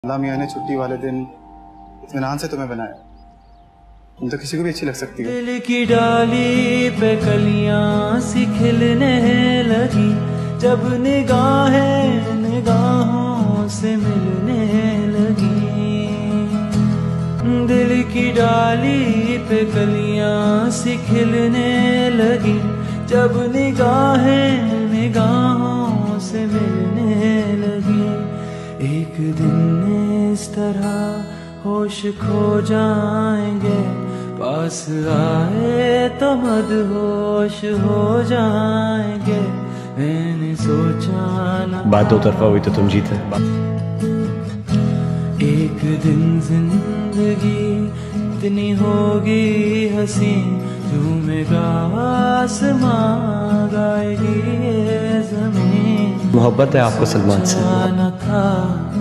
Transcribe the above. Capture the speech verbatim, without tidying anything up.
अल्लाह मियाँ ने छुट्टी वाले दिन इत्मीनान से तुम्हें बनाया। तुम तो किसी को भी अच्छी लग सकती हो। दिल की डाली पे कलियां सी खिलने लगी, जब निगाहें निगाहों से मिलने लगी। दिल की डाली पे कलियां सी खिलने लगी, जब निगाहें निगाहों से मिलने लगी। एक दिन इस तरह होश खो जाएंगे, पास आए तो मदहोश हो जाएंगे। मैंने सोचा ना बात दो तरफा हुई तो तुम जीते। एक दिन जिंदगी इतनी होगी हसीन, झूमेगा आसमां गाएगी ये ज़मीन। मोहब्बत है आपको सलमान से। न था